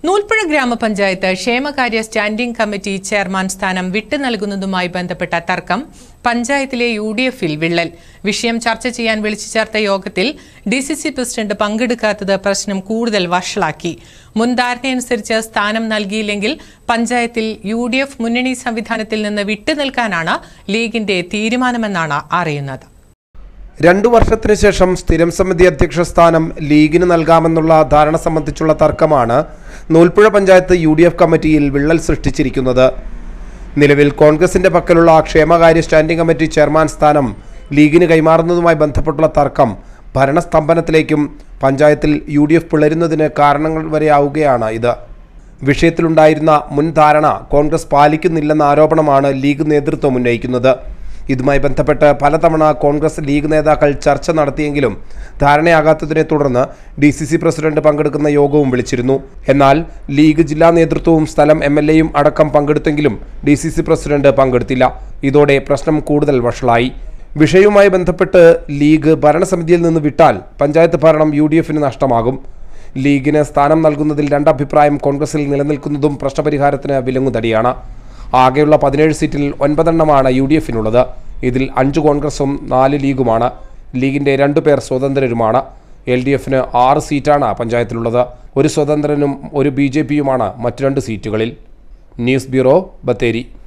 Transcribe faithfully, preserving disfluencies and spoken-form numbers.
നൂൽപ്പുഴ ഗ്രാമപഞ്ചായത്ത് ക്ഷേമകാര്യ standing committee chairman സ്ഥാനം വിട്ടു നൽകുന്നതുമായി ബന്ധപ്പെട്ട തർക്കം പഞ്ചായത്തിലെ യു ഡി എഫിൽ വിള്ളൽ. വിഷയം ചർച്ച ചെയ്യാൻ വിളിച്ചു ചേർത്ത യോഗത്തിൽ ഡി സി സി പ്രസിഡന്റ് പങ്കെടുക്കാത്തത് പ്രശ്നം കൂടുതൽ വഷളാക്കി. മുൻ ധാരണയനുസരിച്ച് സ്ഥാനം നൽകിയില്ലെങ്കിൽ പഞ്ചായത്തിൽ യു ഡി എഫ് മുന്നണി സംവിധാനത്തിൽ നിന്ന് വിട്ടുനിൽക്കാനാണ് ലീഗിന്റെ തീരുമാനമെന്നാണ് അറിയുന്നത്. രണ്ടു വർഷത്തിനു ശേഷം സ്ഥിരം സമിതി അധ്യക്ഷ സ്ഥാനം ലീഗിന് നൽകാമെന്നുള്ള ധാരണ സംബന്ധിച്ചുള്ള തർക്കമാണ് Noolpuzha panchayat U D F കമ്മിറ്റിയിൽ വിള്ളൽ സൃഷ്ടിച്ചിരിക്കുന്നത്. നിലവിൽ കോൺഗ്രസിന്റെ പക്കലുള്ള ക്ഷേമകാര്യ സ്റ്റാൻഡിംഗ് കമ്മിറ്റി ചെയർമാൻ സ്ഥാനം ലീഗിന് കൈമാറുന്നതുമായി ബന്ധപ്പെട്ടുള്ള തർക്കം ഭരണസ്തംഭനത്തിലേക്കും പഞ്ചായത്തിൽ യു ഡി എഫ് പിളരുന്നതിന് കാരണങ്ങൾ വരെയാവുകയാണ് ഇത്. വിഷയത്തിലുണ്ടായിരുന്ന മുൻ ധാരണ കോൺഗ്രസ് പാലിക്കുന്നില്ലെന്ന ആരോപണമാണ് ലീഗ് നേതൃത്വം ഉന്നയിക്കുന്നത്. ഇതുമായി ബന്ധപ്പെട്ട് പലതവണ കോൺഗ്രസ് ലീഗ് നേതാക്കൾ ചർച്ച നടത്തിയെങ്കിലും ധാരണയാകാത്തതിനെ തുടർന്ന് ഡി സി സി പ്രസിഡന്റ് പങ്കെടുക്കുന്ന യോഗവും വിളിച്ചിരുന്നു. എന്നാൽ ലീഗ് ജില്ലാ നേതൃത്വവും സ്ഥലം എം എൽ എയും അടക്കം പങ്കെടുത്തെങ്കിലും ഡി സി സി പ്രസിഡന്റ് പങ്കെടുത്തില്ല. ഇതോടെ പ്രശ്നം കൂടുതൽ വഷളായി. വിഷയവുമായി ബന്ധപ്പെട്ട് ലീഗ് ഭരണസമിതിയിൽ നിന്ന് വിട്ടാൽ പഞ്ചായത്ത് ഭരണം യു ഡി എഫിന് നഷ്ടമാകും. ലീഗിന് സ്ഥാനം നൽകുന്നതിൽ രണ്ടഭിപ്രായം കോൺഗ്രസിൽ നിലനിൽക്കുന്നതും പ്രശ്നപരിഹാരത്തിന് വിലങ്ങുതടിയാണ്. ആകെയുള്ള പതിനേഴ് സീറ്റിൽ ഒൻപതെണ്ണമാണ് യു ഡി എഫിനുള്ളത്. ഇതിൽ അഞ്ച് കോൺഗ്രസും നാല് ലീഗുമാണ്. ലീഗിൻ്റെ രണ്ടു പേർ സ്വതന്ത്രരുമാണ്. എൽ ഡി എഫിന് ആറ് സീറ്റാണ് പഞ്ചായത്തിലുള്ളത്. ഒരു സ്വതന്ത്രനും ഒരു ബി ജെ പിയുമാണ് മറ്റു രണ്ട് സീറ്റുകളിൽ. News bureau, Bathery.